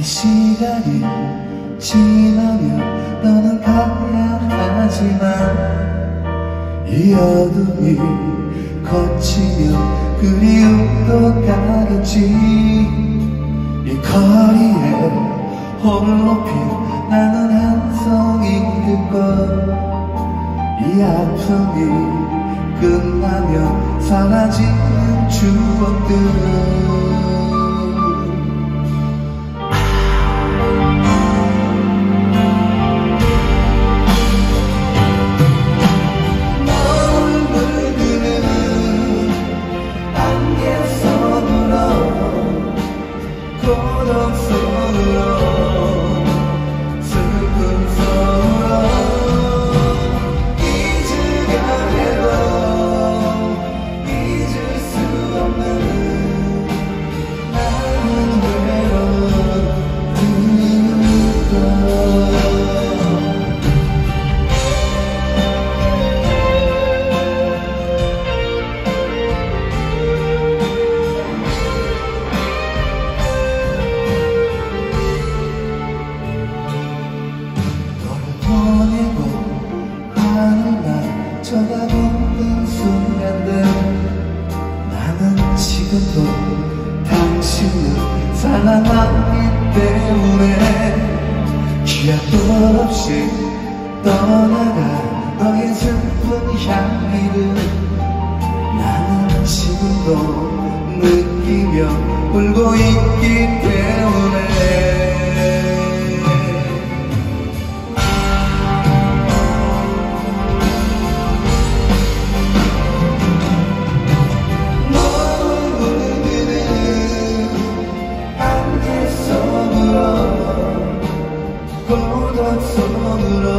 이 시간이 지나면 너는 가야 하지만 이 어둠이 거치면 그리움도 가겠지. 이 거리에 홀로 핀 나는 한 송이 들것, 이 아픔이 끝나면 사라지는 추억들. 고독 속으로 슬픔 속으로 잊으려 해도 잊을 수 없는 나는 외로운 쳐다보는 순간들 나는 지금도 당신을 사랑하기 때문에 기약도 없이 떠나가 너의 슬픈 향기를 나는 지금도 느끼며 울고 있기 때문에. 고독 속으로